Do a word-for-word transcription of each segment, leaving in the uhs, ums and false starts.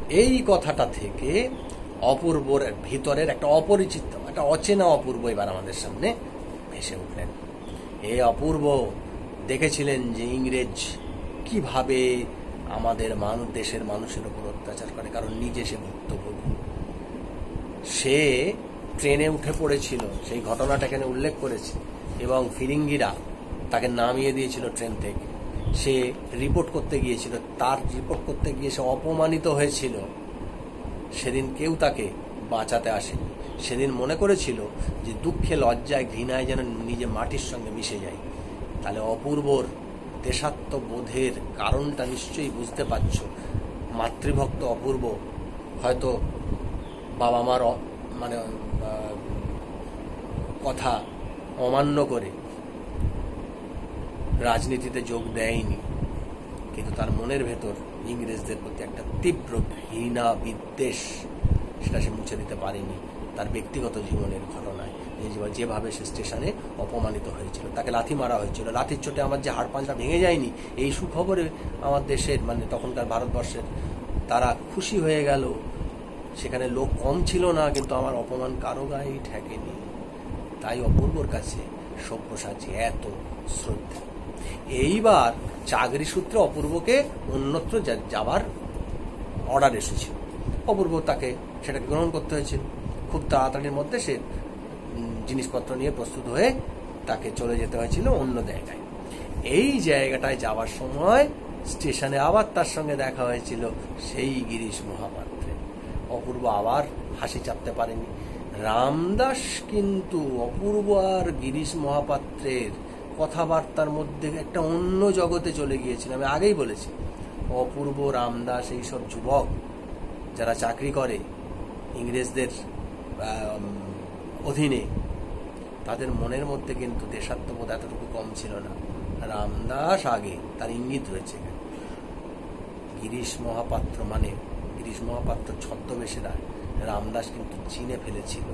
এই কথাটা থেকে অপূর্বর ভিতরের একটা অপরিচিত, একটা অচেনা অপূর্ব এবার আমাদের সামনে ভেসে উঠলেন। এই অপূর্ব দেখেছিলেন যে ইংরেজ কিভাবে আমাদের মানুষ, দেশের মানুষের উপর অত্যাচার করে, কারণ নিজে সে ভুক্তভোগী। সে ট্রেনে উঠে পড়েছিল, সেই ঘটনাটা এখানে উল্লেখ করেছে, এবং ফিরিঙ্গিরা তাকে নামিয়ে দিয়েছিল ট্রেন থেকে। সে রিপোর্ট করতে গিয়েছিল, তার রিপোর্ট করতে গিয়ে সে অপমানিত হয়েছিল। সেদিন কেউ তাকে বাঁচাতে আসেনি। সেদিন মনে করেছিল যে দুঃখে, লজ্জায়, ঘৃণায় যেন নিজে মাটির সঙ্গে মিশে যায়। তাহলে অপূর্বর দেশাত্মবোধের কারণটা নিশ্চয়ই বুঝতে পারছ। মাতৃভক্ত অপূর্ব হয়তো বাবা মার মানে কথা অমান্য করে রাজনীতিতে যোগ দেয়নি, কিন্তু তার মনের ভেতর ইংরেজদের প্রতি একটা তীব্র ঘৃণা, বিদ্বেষ, সেটা সে মুছে দিতে পারেনি তার ব্যক্তিগত জীবনের ঘটনায়। যেভাবে সে স্টেশনে অপমানিত হয়েছিল, তাকে লাথি মারা হয়েছিল, লাথির চোটে আমার যে হাড় পাঁজরা ভেঙে যায়নি, এই সুখবরে আমার দেশের, মানে তখনকার ভারতবর্ষের, তারা খুশি হয়ে গেল। সেখানে লোক কম ছিল না, কিন্তু আমার অপমান কারো গায়েই ঠেকেনি। তাই অপূর্বর কাছে সব্যসাচী এত শ্রদ্ধা। এইবার চাকরি সূত্রে অপূর্বকে অন্যত্র যাবার অর্ডার এসেছিল। অপূর্ব তাকে সেটাকে গ্রহণ করতে হয়েছিল। খুব তাড়াতাড়ির মধ্যে সে জিনিসপত্র নিয়ে প্রস্তুত হয়ে তাকে চলে যেতে হয়েছিল অন্য জায়গায়। এই জায়গাটায় যাওয়ার সময় স্টেশনে আবার তার সঙ্গে দেখা হয়েছিল সেই গিরিশ মহাপাত্রে। অপূর্ব আবার হাসি চাপতে পারেনি। রামদাস কিন্তু অপূর্ব আর গিরিশ মহাপাত্রের কথাবার্তার মধ্যে একটা অন্য জগতে চলে গিয়েছিল। আমি আগেই বলেছি, অপূর্ব, রামদাস, এইসব যুবক যারা চাকরি করে ইংরেজদের অধীনে, তাদের মনের মধ্যে কিন্তু দেশাত্মবোধ এতটুকু কম ছিল না। রামদাস আগে, তার ইঙ্গিত রয়েছে। গিরিশ মহাপাত্র মানে গিরিশ মহাপাত্র ছদ্মবেশেরা রামদাস কিন্তু চিনে ফেলেছিল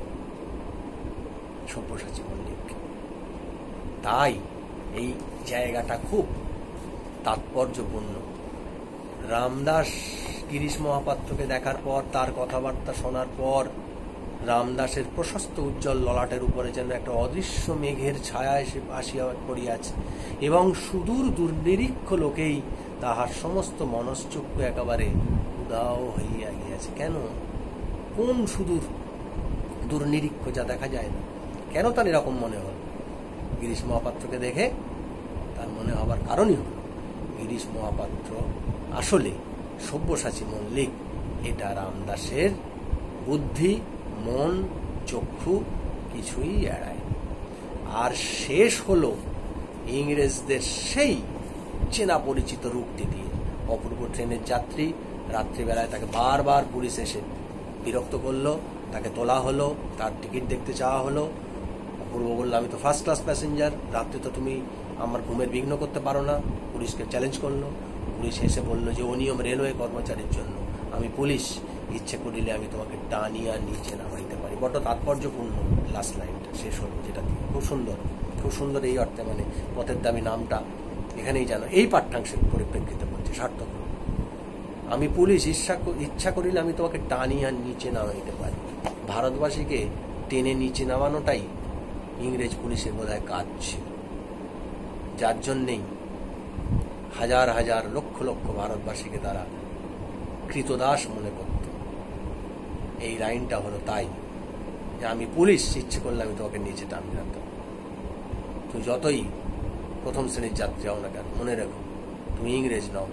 সব্যসাচী মল্লিক। তাই এই জায়গাটা খুব তাৎপর্যপূর্ণ। রামদাস গিরিশ মহাপাত্রকে দেখার পর, তার কথাবার্তা শোনার পর, রামদাসের প্রশস্ত উজ্জ্বল ললাটের উপরে যেন একটা অদৃশ্য মেঘের ছায়া এসে আসিয়া পড়িয়াছে, এবং সুদূর দুর্নিরীক্ষ লোকেই তাহার সমস্ত মনশ্চক্ষু একেবারে উদাও হইয়া গিয়াছে। কেন? কোন সুদূর দুর্নিরীক্ষ যা দেখা যায় না? কেন তার এরকম মনে হল? গিরিশ মহাপাত্রকে দেখে তার মনে হবার কারণই হল গিরিশ মহাপাত্র আসলে সব্যসাচী মল্লিক। এটা রামদাসের বুদ্ধি, মন, চক্ষু কিছুই এড়ায়। আর শেষ হলো ইংরেজদের সেই চেনা পরিচিত রূপটি দিয়ে। অপূর্ব ট্রেনের যাত্রী, রাত্রিবেলায় তাকে বারবার পুলিশ এসে বিরক্ত করলো, তাকে তোলা হলো, তার টিকিট দেখতে চাওয়া হলো। অপূর্ব বললো, আমি তো ফার্স্ট ক্লাস প্যাসেঞ্জার, রাত্রে তো তুমি আমার ঘুমের বিঘ্ন করতে পারো না। পুলিশকে চ্যালেঞ্জ করলো। পুলিশ এসে বললো যে অনিয়ম রেলওয়ে কর্মচারীর জন্য, আমি পুলিশ, ইচ্ছে করিলে আমি তোমাকে টানিয়া নিচে নামাইতে পারি। বড্ড তাৎপর্যপূর্ণ লাস্ট লাইনটা শেষ হলো, যেটা খুব সুন্দর, খুব সুন্দর। এই অর্থে মানে পথের দাবি নামটা এখানেই জানো এই পাঠ্যাংশের পরিপ্রেক্ষিতে বলছে, সার্থক। আমি পুলিশ, ইচ্ছা ইচ্ছা করিলে আমি তোমাকে টানিয়া নিচে নামাইতে পারি। ভারতবাসীকে টেনে নিচে নামানোটাই ইংরেজ পুলিশের বোধহয় কাজ ছিল, যার জন্যেই হাজার হাজার লক্ষ লক্ষ ভারতবাসীকে তারা কৃতদাস মনে করত। এই লাইনটা হলো তাই, যে আমি পুলিশ, ইচ্ছে করলে আমি তোমাকে নিচে টানিয়ে রাখতাম। তুমি যতই প্রথম শ্রেণীর যাত্রী হও না কেন, মনে রেখো তুমি ইংরেজ নও।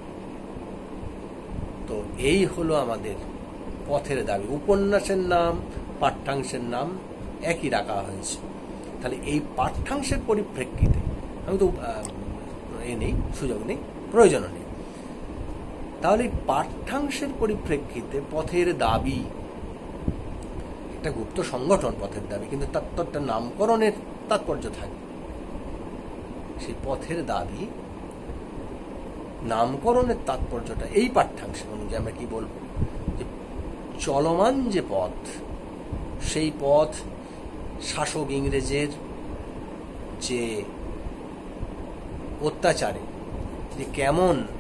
তো এই হলো আমাদের পথের দাবি। উপন্যাসের নাম, পাঠ্যাংশের নাম একই রাখা হয়েছে। তাহলে এই পাঠ্যাংশের পরিপ্রেক্ষিতে আমি তো এ নেই, সুযোগ নেই, প্রয়োজন নেই। তাহলে পাঠ্যাংশের পরিপ্রেক্ষিতে পথের দাবি একটা গুপ্ত সংগঠন, পথের দাবি, কিন্তু তার তো একটা নামকরণের তাৎপর্য থাকে। সেই পথের দাবি নামকরণের তাৎপর্যটা এই পাঠ্যাংশ অনুযায়ী আমরা কি বলবো, যে চলমান যে পথ, সেই পথ শাসক ইংরেজের যে অত্যাচারে যে কেমন